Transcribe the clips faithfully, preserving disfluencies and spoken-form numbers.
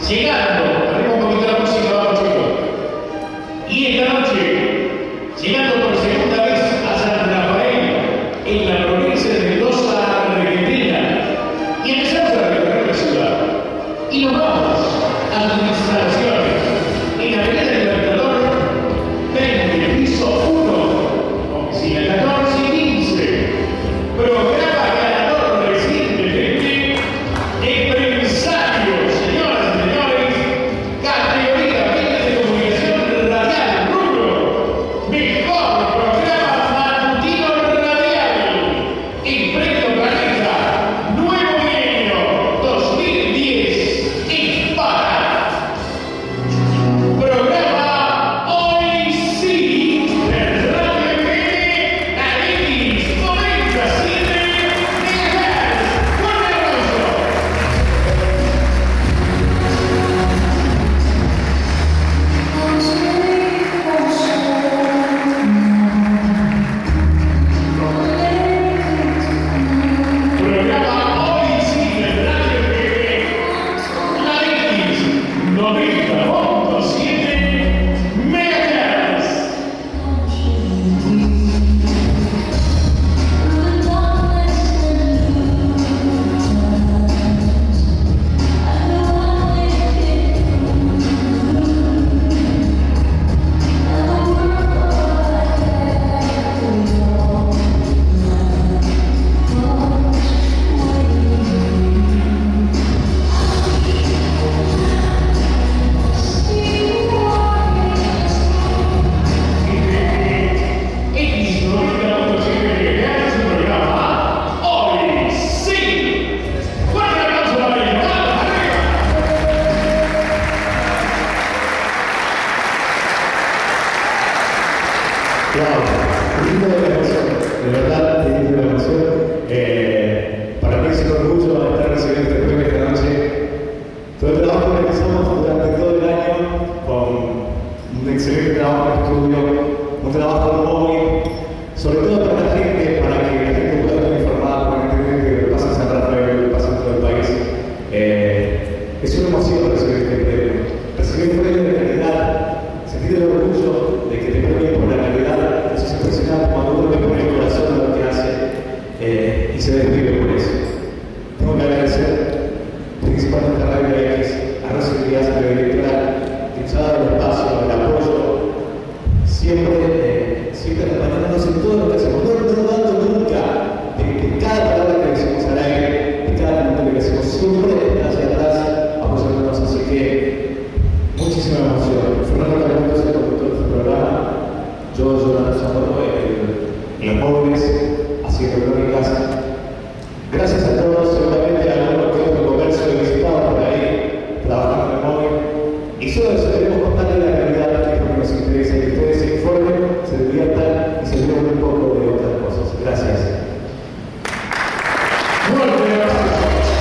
llegando, arriba un poquito la música, vamos chicos. Y esta noche, llegando por segunda vez a San Rafael, en la provincia de Mendoza, Argentina, y empezamos a recorrer la ciudad. Y nos vamos a las instalaciones en Avenida Libertador veinte, piso uno, oficina catorce y quince. Programa ganador recientemente, empresario, señoras y señores, categoría medios de comunicación radial, rubro, mejor programa matutino radial, en Premio Planeta, nuevo milenio dos mil diez, en para. Programa Hoy Sí, de Radio F M, Arentis, noventa y siete megahertz. ¡Fuerte aplauso! Programa Hoy Sí, de Radio F M, Arentis, noventa punto siete megahertz. X noventa punto siete megahertz, su programa Hoy Sí. ¡Fuerte aplauso para ellos! ¡Vamos, arriba! Wow, lindo de la emoción, de verdad, lindo de la emoción. Eh, para mí es un orgullo estar recibiendo este premio esta noche. Todo el trabajo que realizamos durante todo el año, con un excelente trabajo en estudio, un trabajo móvil, sobre todo para la gente, para que la gente pueda estar informada, para que entienda que lo que pasa en San Rafael, lo que pasa en todo el país. Eh, es una emoción recibir este premio, recibir un premio de calidad, sentir el orgullo de que te premien por la calidad. Eso es impresionante cuando uno le pone el corazón a lo que hace eh, y se desvive por eso. Tengo que agradecer principalmente a Radio X, a Rosy Díaz, a la directora, que nos ha dado el espacio, el apoyo, siempre, eh, siempre acompañándonos en todo lo que hacemos, no dudando nunca de, de cada palabra que decimos al aire, de cada momento que hacemos, siempre hacia atrás apoyándonos, así que muchísima emoción. Fernando Carlos es el conductor de este programa, yo, Jonathan Zamorro, en los móviles, haciendo crónicas. Gracias a todos, seguramente a algunos que otro comercio que visitamos por ahí, trabajando en el móvil. Y solo eso queremos contarles la realidad, que es lo que nos interesa, que ustedes se informen, se diviertan y se olviden un poco de otras cosas. Gracias. ¡Fuerte aplauso!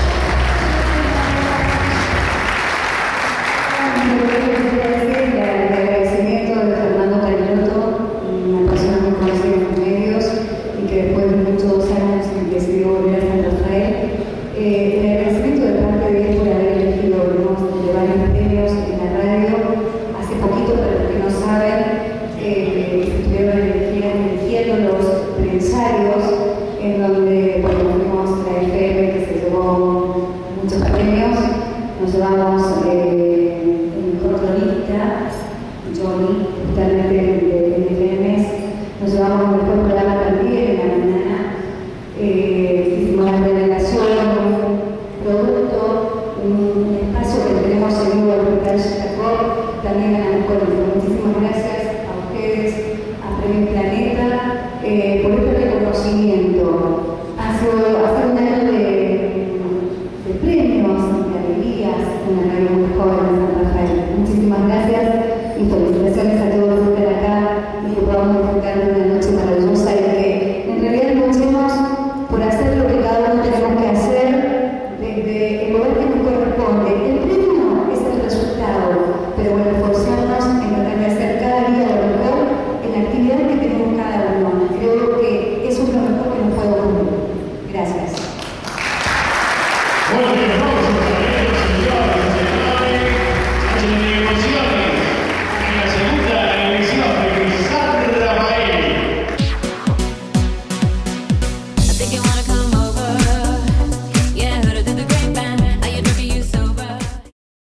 El agradecimiento de Fernando Carioto, una persona muy conocida en los medios y que después de muchos años decidió volver a San Rafael. Eh, el agradecimiento de parte de él por haber elegido ¿no? de varios premios en la radio. Hace poquito, para los que no saben, eh, se estuvieron eligiendo los prensarios, en donde bueno, fuimos la F M que se llevó muchos premios. Nos llevamos eh, el mejor cronista, Johnny, justamente